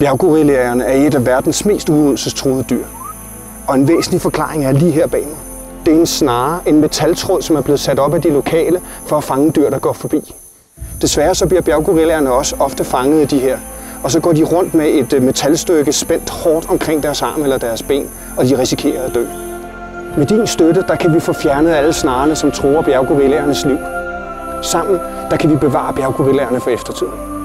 Bjerggorillaerne er et af verdens mest udryddelsestruede dyr. Og en væsentlig forklaring er lige her bag mig. Det er en snare, en metaltråd, som er blevet sat op af de lokale for at fange dyr, der går forbi. Desværre så bliver bjerggorillaerne også ofte fanget af de her, og så går de rundt med et metalstykke spændt hårdt omkring deres arm eller deres ben, og de risikerer at dø. Med din støtte, der kan vi få fjernet alle snarerne, som truer bjerggorillaernes liv. Sammen, der kan vi bevare bjerggorillaerne for eftertiden.